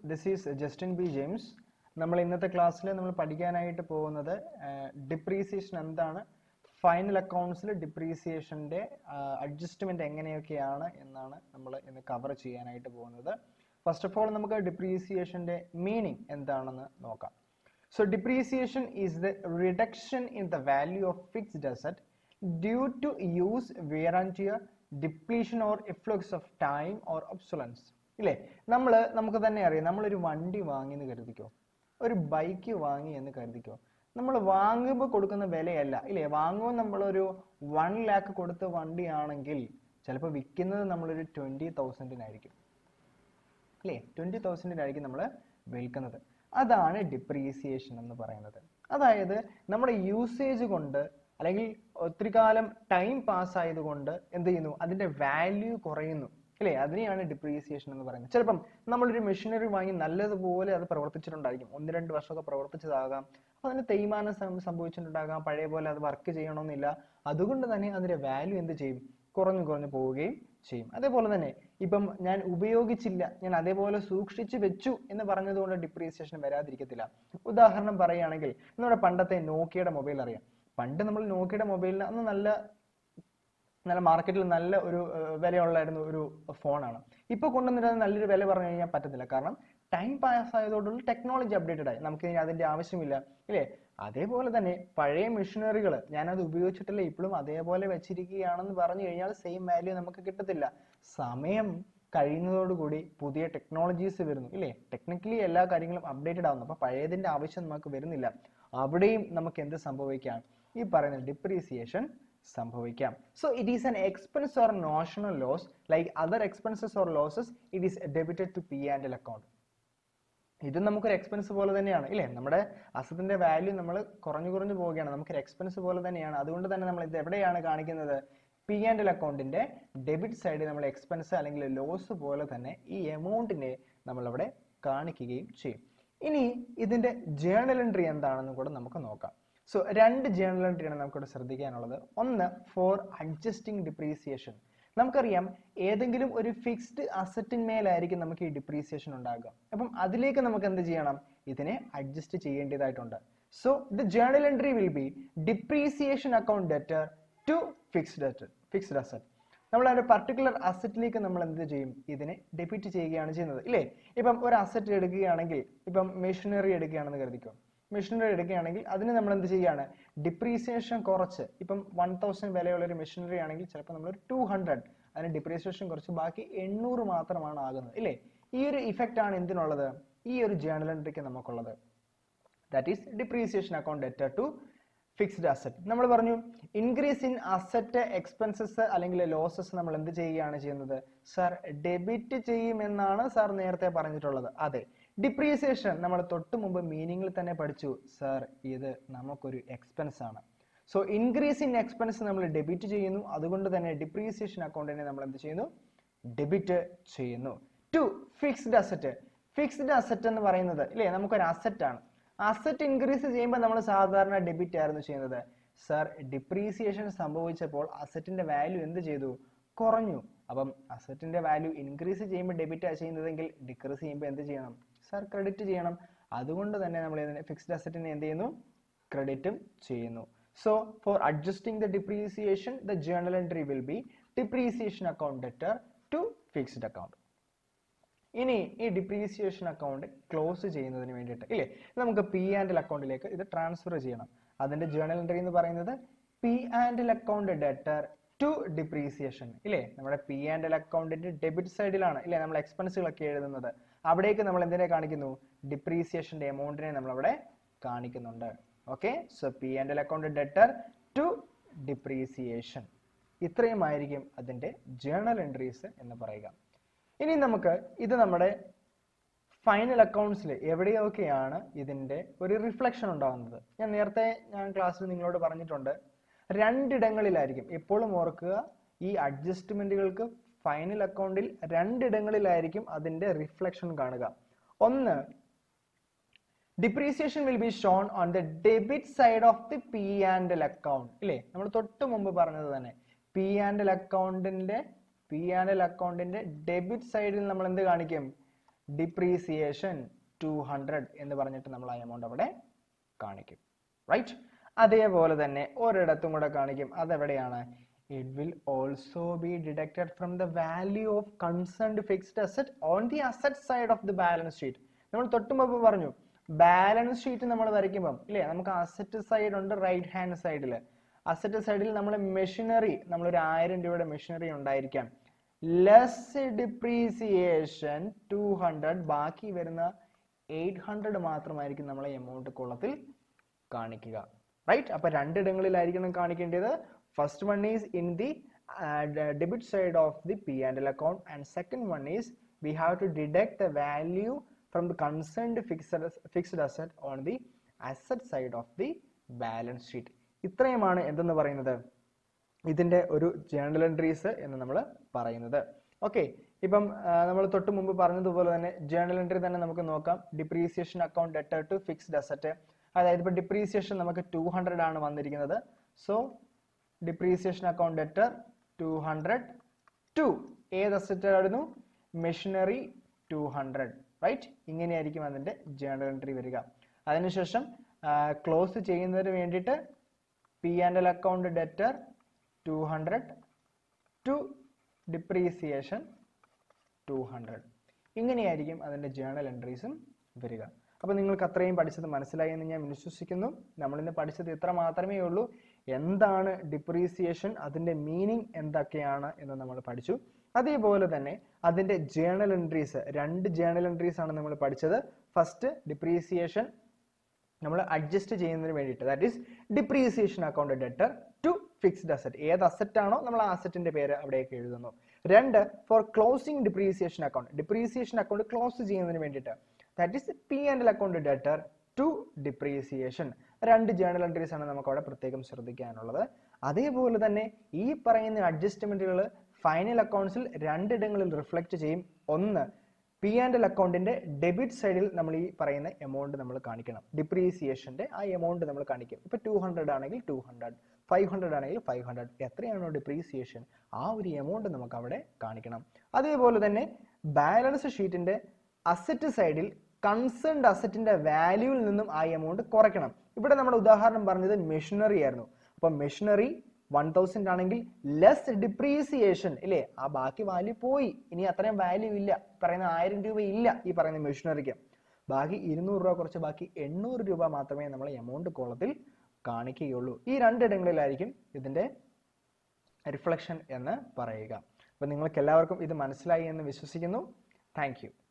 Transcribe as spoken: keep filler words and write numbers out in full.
this is Justin B. James. നമ്മൾ ഇന്നത്തെ ക്ലാസ്സിൽ നമ്മൾ പഠിക്കാനായിട്ട് പോകുന്നത് ഡിപ്രീസിയേഷൻ എന്താണ്, ഫൈനൽ അക്കൗണ്ട്സിൽ ഡിപ്രീസിയേഷൻ്റെ അഡ്ജസ്റ്റ്മെൻറ്റ് എങ്ങനെയൊക്കെയാണ് എന്നാണ് നമ്മൾ ഇന്ന് കവർ ചെയ്യാനായിട്ട് പോകുന്നത്. ഫസ്റ്റ് ഓഫ് ഓൾ നമുക്ക് ഡിപ്രീസിയേഷൻ്റെ മീനിങ് എന്താണെന്ന് നോക്കാം. So depreciation is the reduction in the value of fixed asset due to use wear and tear, depletion or efflux of time or obsolescence. ഇല്ലേ, നമ്മൾ നമുക്ക് തന്നെ അറിയാം, നമ്മളൊരു വണ്ടി വാങ്ങി എന്ന് കരുതിക്കോ, ഒരു ബൈക്ക് വാങ്ങി എന്ന് കരുതിക്കോ. നമ്മൾ വാങ്ങുമ്പോൾ കൊടുക്കുന്ന വിലയല്ല, ഇല്ലേ, വാങ്ങുമ്പോൾ നമ്മളൊരു വൺ ലാക്ക് കൊടുത്ത വണ്ടിയാണെങ്കിൽ ചിലപ്പോൾ വിൽക്കുന്നത് നമ്മളൊരു ട്വൻറ്റി തൗസൻഡിനായിരിക്കും, അല്ലേ, ട്വൻറ്റി തൗസൻഡിനായിരിക്കും നമ്മൾ വിൽക്കുന്നത്. അതാണ് ഡിപ്രീസിയേഷൻ എന്ന് പറയുന്നത്. അതായത് നമ്മുടെ യൂസേജ് കൊണ്ട് അല്ലെങ്കിൽ ഒത്തിരി കാലം ടൈം പാസ് ആയതുകൊണ്ട് എന്ത് ചെയ്യുന്നു, അതിന്റെ വാല്യൂ കുറയുന്നു, അല്ലേ, അതിനെയാണ് ഡിപ്രീസിയേഷൻ എന്ന് പറയുന്നത്. ചിലപ്പം നമ്മളൊരു മെഷീനറി വാങ്ങി നല്ലതുപോലെ അത് പ്രവർത്തിച്ചിട്ടുണ്ടായിരിക്കും, ഒന്ന് രണ്ട് വർഷമൊക്കെ പ്രവർത്തിച്ചതാകാം, അപ്പൊ അതിന് തേയ്മാനം സംഭവിച്ചിട്ടുണ്ടാകാം, പഴയ പോലെ അത് വർക്ക് ചെയ്യണമെന്നില്ല, അതുകൊണ്ട് തന്നെ അതിന്റെ വാല്യൂ എന്ത് ചെയ്യും, കുറഞ്ഞു കുറഞ്ഞു പോവുകയും ചെയ്യും. അതേപോലെ തന്നെ ഇപ്പം ഞാൻ ഉപയോഗിച്ചില്ല, ഞാൻ അതേപോലെ സൂക്ഷിച്ചു വെച്ചു എന്ന് പറഞ്ഞതുകൊണ്ട് ഡിപ്രീസിയേഷൻ വരാതിരിക്കത്തില്ല. ഉദാഹരണം പറയുകയാണെങ്കിൽ നമ്മുടെ പണ്ടത്തെ നോക്കിയുടെ മൊബൈൽ അറിയാം. പണ്ട് നമ്മൾ നോക്കിയുടെ മൊബൈലിന് അന്ന് നല്ല നല്ല മാർക്കറ്റിൽ നല്ല ഒരു വിലയുള്ളായിരുന്ന ഒരു ഫോണാണ്. ഇപ്പൊ കൊണ്ടുവന്നിട്ട് നല്ലൊരു വില പറഞ്ഞു കഴിഞ്ഞാൽ പറ്റത്തില്ല, കാരണം ടൈം പാസ് ആയതോടുള്ള ടെക്നോളജി അപ്ഡേറ്റഡ് ആയി, നമുക്ക് ഇനി അതിന്റെ ആവശ്യമില്ല, ഇല്ലേ. അതേപോലെ തന്നെ പഴയ മെഷീനറികൾ ഞാനത് ഉപയോഗിച്ചിട്ടില്ല, ഇപ്പോഴും അതേപോലെ വെച്ചിരിക്കുകയാണെന്ന് പറഞ്ഞു കഴിഞ്ഞാൽ സെയിം വാല്യൂ നമുക്ക് കിട്ടത്തില്ല. സമയം കഴിയുന്നതോടുകൂടി പുതിയ ടെക്നോളജീസ് വരുന്നു, ഇല്ലേ, ടെക്നിക്കലി എല്ലാ കാര്യങ്ങളും അപ്ഡേറ്റഡ് ആവുന്നു, അപ്പൊ പഴയതിന്റെ ആവശ്യം നമുക്ക് വരുന്നില്ല. അവിടെയും നമുക്ക് എന്ത് സംഭവിക്കാം, ഈ പറയുന്ന ഡിപ്രീസിയേഷൻ സംഭവിക്കാം. So it is an expense or notional loss like other expenses or losses, it is debited to P and L account. ഇത് നമുക്കൊരു എക്സ്പെൻസ് പോലെ തന്നെയാണ്, ഇല്ലേ, നമ്മുടെ അസറ്റിന്റെ വാല്യൂ നമ്മൾ കുറഞ്ഞു കുറഞ്ഞു പോവുകയാണ്, നമുക്കൊരു എക്സ്പെൻസ് പോലെ തന്നെയാണ്. അതുകൊണ്ട് തന്നെ നമ്മൾ ഇത് എവിടെയാണ് കാണിക്കുന്നത്, പി ആൻഡ് എൽ അക്കൗണ്ടിന്റെ ഡെബിറ്റ് സൈഡിൽ നമ്മൾ എക്സ്പെൻസ് അല്ലെങ്കിൽ ലോസ് പോലെ തന്നെ ഈ എമൗണ്ടിനെ നമ്മളവിടെ കാണിക്കുകയും ചെയ്യും. ഇനി ഇതിന്റെ ജേർണൽ എൻട്രി എന്താണെന്ന് കൂടെ നമുക്ക് നോക്കാം. സോ രണ്ട് ജേർണൽ എൻട്രിയാണ് നമുക്കിവിടെ ശ്രദ്ധിക്കാനുള്ളത്. ഒന്ന് ഫോർ അഡ്ജസ്റ്റിംഗ് ഡിപ്രീസിയേഷൻ. നമുക്കറിയാം ഏതെങ്കിലും ഒരു ഫിക്സ്ഡ് അസറ്റിന്മേലായിരിക്കും നമുക്ക് ഈ ഡിപ്രീസിയേഷൻ ഉണ്ടാകുക, അപ്പം അതിലേക്ക് നമുക്ക് എന്ത് ചെയ്യണം, ഇതിനെ അഡ്ജസ്റ്റ് ചെയ്യേണ്ടതായിട്ടുണ്ട്. So the journal entry will be depreciation account debtor to fixed fixed asset. നമ്മൾ ഒരു പർട്ടിക്കുലർ അസറ്റിലേക്ക് നമ്മൾ എന്ത് ചെയ്യും, ഇതിനെ ഡെബിറ്റ് ചെയ്യുകയാണ് ചെയ്യുന്നത്, ഇല്ലേ. ഇപ്പം ഒരു അസറ്റ് എടുക്കുകയാണെങ്കിൽ, ഇപ്പം മെഷീനറി എടുക്കുകയാണെന്ന് കരുതിക്കോ, മെഷീനറി എടുക്കുകയാണെങ്കിൽ അതിന് നമ്മൾ എന്ത് ചെയ്യാണ്, ഡിപ്രീസിയേഷൻ കുറച്ച്, ഇപ്പം വൺ തൗസൻഡ് വിലയുള്ള ഒരു മെഷീനറി ആണെങ്കിൽ ചിലപ്പോൾ നമ്മൾ ഒരു ടു ഹൺഡ്രഡ് അതിന് ഡിപ്രീസിയേഷൻ കുറച്ച് ബാക്കി എണ്ണൂറ് മാത്രമാണ് ആകുന്നത്, ഇല്ലേ. ഈ ഒരു ഇഫക്റ്റ് ആണ് എന്തിനുള്ളത്, ഈ ഒരു ജേർണൽ എൻട്രിക്ക് നമുക്കുള്ളത്. That is depreciation account debtor to fixed asset. നമ്മൾ പറഞ്ഞു ഇൻക്രീസ് ഇൻ അസറ്റ് എക്സ്പെൻസസ് അല്ലെങ്കിൽ ലോസസ് നമ്മൾ എന്ത് ചെയ്യുകയാണ് ചെയ്യുന്നത്, സാർ ഡെബിറ്റ് ചെയ്യുമെന്നാണ് സാർ നേരത്തെ പറഞ്ഞിട്ടുള്ളത്. അതെ, ഡിപ്രീസിയേഷൻ നമ്മൾ തൊട്ട് മുമ്പ് മീനിങ്ങിൽ തന്നെ പഠിച്ചു, സാർ ഇത് നമുക്കൊരു എക്സ്പെൻസ് ആണ്. സോ ഇൻക്രീസ് ഇൻ എക്സ്പെൻസ് നമ്മൾ ഡെബിറ്റ് ചെയ്യുന്നു, അതുകൊണ്ട് തന്നെ ഡിപ്രീസിയേഷൻ അക്കൗണ്ടിനെ നമ്മൾ എന്ത് ചെയ്യുന്നു, ഡെബിറ്റ് ചെയ്യുന്നു. To fixed asset. Fixed asset എന്ന് പറയുന്നത്, ഇല്ലേ, നമുക്കൊരു അസറ്റ് ആണ്. അസറ്റ് ഇൻക്രീസ് ചെയ്യുമ്പോൾ നമ്മൾ സാധാരണ ഡെബിറ്റ് ആയിരുന്നു ചെയ്യുന്നത്. സാർ ഡിപ്രീസിയേഷൻ സംഭവിച്ചപ്പോൾ അസറ്റിന്റെ വാല്യൂ എന്ത് ചെയ്തു, കുറഞ്ഞു. അപ്പം അസറ്റിന്റെ വാല്യൂ ഇൻക്രീസ് ചെയ്യുമ്പോൾ ഡെബിറ്റ് ചെയ്യുന്നതെങ്കിൽ ഡിക്രീസ് ചെയ്യുമ്പോൾ എന്ത് ചെയ്യണം, സാർ ക്രെഡിറ്റ് ചെയ്യണം. അതുകൊണ്ട് തന്നെ നമ്മൾ ഇതിനെ ഫിക്സ്ഡ് അസറ്റിനെ എന്ത് ചെയ്യുന്നു, ക്രെഡിറ്റും ചെയ്യുന്നു. So for adjusting the depreciation the journal entry will be depreciation account debtor to fixed account. ഇനി ഈ ഡിപ്രീസിയേഷൻ അക്കൗണ്ട് ക്ലോസ് ചെയ്യുന്നതിന് വേണ്ടിയിട്ട്, ഇല്ലേ, നമുക്ക് പി ആൻഡ് എൽ അക്കൗണ്ടിലേക്ക് ഇത് ട്രാൻസ്ഫർ ചെയ്യണം. അതിന്റെ ജേർണൽ എൻട്രി എന്ന് പറയുന്നത് P and L account debtor to depreciation, ഇല്ലേ. നമ്മുടെ പി ആൻഡ് എൽ അക്കൗണ്ടിന്റെ ഡെബിറ്റ് സൈഡിലാണ്, ഇല്ലേ, നമ്മൾ എക്സ്പെൻസുകളൊക്കെ എഴുതുന്നത്. അവിടേക്ക് നമ്മൾ എന്തിനെ കാണിക്കുന്നു, ഡിപ്രീസിയേഷന്റെ എമൗണ്ടിനെ നമ്മൾ അവിടെ കാണിക്കുന്നുണ്ട്. Okay, so P and L account debtor to depreciation. ഇത്രയുമായിരിക്കും അതിന്റെ ജേർണൽ എൻട്രീസ് എന്ന് പറയുക. ഇനി നമുക്ക് ഇത് നമ്മുടെ ഫൈനൽ അക്കൗണ്ട്സിൽ എവിടെയൊക്കെയാണ് ഇതിന്റെ ഒരു റിഫ്ലക്ഷൻ ഉണ്ടാകുന്നത്. ഞാൻ നേരത്തെ ഞാൻ ക്ലാസ്സിൽ നിങ്ങളോട് പറഞ്ഞിട്ടുണ്ട്, രണ്ടിടങ്ങളിലായിരിക്കും. എപ്പോഴും ഓർക്കുക, ഈ അഡ്ജസ്റ്റ്മെന്റുകൾക്ക് ഫൈനൽ അക്കൗണ്ടിൽ രണ്ടിടങ്ങളിലായിരിക്കും അതിന്റെ റിഫ്ലക്ഷൻ കാണുക. ഒന്ന്, depreciation will be shown on the debit side of the P and L account, ഇല്ലേ, നമ്മൾ തൊട്ട് മുമ്പ് പറഞ്ഞത് തന്നെ. പി ആൻഡ് എൽ അക്കൗണ്ടിന്റെ പി ആൻഡ് എൽ അക്കൗണ്ടിന്റെ ഡെബിറ്റ് സൈഡിൽ നമ്മൾ എന്ത് കാണിക്കും, ഡിപ്രീസിയേഷൻ ടു ഹൺഡ്രഡ് എന്ന് പറഞ്ഞിട്ട് നമ്മൾ ആ എമൗണ്ട് അവിടെ കാണിക്കും. റൈറ്റ്? അതേപോലെ തന്നെ ഒരിടത്തും കൂടെ കാണിക്കും. അതെവിടെയാണ്? It will also be deducted from the value of concerned fixed asset on the asset side of the balance sheet. നമ്മൾ തൊട്ടുമുമ്പ് പറഞ്ഞു ബാലൻസ് ഷീറ്റ് നമ്മൾ വരയ്ക്കുമ്പോൾ ഇല്ലേ, നമുക്ക് അസറ്റ് സൈഡ് ഉണ്ട്, റൈറ്റ് ഹാൻഡ് സൈഡിൽ. അസറ്റ് സൈഡിൽ നമ്മൾ മെഷീനറി, നമ്മളൊരു ആയിരം രൂപയുടെ മെഷീനറി ഉണ്ടായിരിക്കാം. ലെസ് ഡിപ്രീസിയേഷൻ ടു ഹൺഡ്രഡ്, ബാക്കി വരുന്ന എയ്റ്റ് ഹൺഡ്രഡ് മാത്രമായിരിക്കും നമ്മളെ എമൗണ്ട് കോളത്തിൽ കാണിക്കുക. റൈറ്റ്? അപ്പൊ രണ്ടിടങ്ങളിലായിരിക്കണം കാണിക്കേണ്ടത്. First one is in the uh, debit side of the P and L account, and second one is we have to deduct the value from the concerned fixed fixed asset on the asset side of the balance sheet. ഇത്രയുമാണ് എന്തെന്ന് പറയുന്നത്, ഇതിന്റെ ഒരു journal entries എന്ന് നമ്മൾ പറയുന്നത്. Okay, ഇപ്പം നമ്മൾ തൊട്ട് മുമ്പ് പറഞ്ഞതുപോലെ തന്നെ ജേർണൽ എൻട്രി തന്നെ നമുക്ക് നോക്കാം. Depreciation account debtor to fixed asset, അതായത് ഇപ്പൊ ഡിപ്രീസിയേഷൻ നമുക്ക് ടു ഹൺഡ്രഡ് ആണ് വന്നിരിക്കുന്നത്. So depreciation account debtor two hundred to ഏത് അസറ്റ് ആയിരുന്നു? Machinery two hundred. റൈറ്റ്? ഇങ്ങനെയായിരിക്കും അതിന്റെ ജേർണൽ എൻട്രി വരിക. അതിനുശേഷം ക്ലോസ് ചെയ്യുന്നതിന് വേണ്ടിയിട്ട് P and L account debtor two hundred to depreciation two hundred. ഇങ്ങനെയായിരിക്കും അതിന്റെ ജേർണൽ എൻട്രീസും വരിക. അപ്പോൾ നിങ്ങൾക്ക് അത്രയും പഠിച്ചത് മനസ്സിലായി എന്ന് ഞാൻ വിശ്വസിക്കുന്നു. നമ്മളിന്ന് പഠിച്ചത് ഇത്ര മാത്രമേ ഉള്ളൂ. എന്താണ് ഡിപ്രീസിയേഷൻ, അതിന്റെ മീനിങ് എന്തൊക്കെയാണ് എന്ന് നമ്മൾ പഠിച്ചു. അതേപോലെ തന്നെ അതിന്റെ ജേർണൽ എൻട്രീസ്, രണ്ട് ജേർണൽ എൻട്രീസ് ആണ് നമ്മൾ പഠിച്ചത്. ഫസ്റ്റ് ഡിപ്രീസിയേഷൻ നമ്മൾ അഡ്ജസ്റ്റ് ചെയ്യുന്നതിന് വേണ്ടിയിട്ട്, that is depreciation account debtor to fixed asset. ഏത് അസറ്റ് ആണോ നമ്മൾ ആ അസറ്റിന്റെ പേര് അവിടേക്ക് എഴുതുന്നു. രണ്ട്, for closing depreciation account, depreciation account close ചെയ്യുന്നതിന് വേണ്ടിയിട്ട്, that is P and L account debtor to depreciation. രണ്ട് ജേർണൽ എൻട്രീസ് ആണ് നമുക്ക് അവിടെ പ്രത്യേകം ശ്രദ്ധിക്കാനുള്ളത്. അതേപോലെ തന്നെ ഈ പറയുന്ന അഡ്ജസ്റ്റ്മെന്റുകൾ ഫൈനൽ അക്കൗണ്ട്സിൽ രണ്ടിടങ്ങളിൽ റിഫ്ലക്ട് ചെയ്യും. ഒന്ന്, പി ആൻഡ് എൽ അക്കൗണ്ടിന്റെ ഡെബിറ്റ് സൈഡിൽ നമ്മൾ ഈ പറയുന്ന എമൗണ്ട് നമ്മൾ കാണിക്കണം. ഡിപ്രീസിയേഷന്റെ ആ എമൗണ്ട് നമ്മൾ കാണിക്കും. ഇപ്പൊ ടു ഹൺഡ്രഡ് ആണെങ്കിൽ ടു ഹൺഡ്രഡ്, ഫൈവ് ഹൺഡ്രഡ് ആണെങ്കിൽ ഫൈവ് ഹൺഡ്രഡ്, എത്രയാണോ ഡിപ്രീസിയേഷൻ ആ ഒരു എമൗണ്ട് നമുക്ക് അവിടെ കാണിക്കണം. അതേപോലെ തന്നെ ബാലൻസ് ഷീറ്റിന്റെ അസറ്റ് സൈഡിൽ കൺസേൺഡ് അസറ്റിന്റെ വാല്യൂവിൽ നിന്നും ആ എമൗണ്ട് കുറയ്ക്കണം. ഇവിടെ നമ്മുടെ ഉദാഹരണം പറഞ്ഞത് മെഷീനറി ആയിരുന്നു. അപ്പൊ മെഷീനറി വൺ തൗസൻഡ് ആണെങ്കിൽ ലെസ് ഡിപ്രീസിയേഷൻ ഇല്ലേ, ആ ബാക്കി വാല്യൂ പോയി, ഇനി അത്രയും വാല്യൂ ഇല്ല, പറയുന്ന ആയിരം രൂപ ഇല്ല ഈ പറയുന്ന മെഷീനറിക്ക്. ബാക്കി ഇരുന്നൂറ് രൂപ കുറച്ച് ബാക്കി എണ്ണൂറ് രൂപ മാത്രമേ നമ്മൾ എമൗണ്ട് കോളത്തിൽ കാണിക്കുകയുള്ളൂ. ഈ രണ്ടിടങ്ങളിലായിരിക്കും ഇതിന്റെ റിഫ്ലക്ഷൻ എന്ന് പറയുക. അപ്പൊ നിങ്ങൾക്ക് എല്ലാവർക്കും ഇത് മനസ്സിലായി എന്ന് വിശ്വസിക്കുന്നു. Thank U.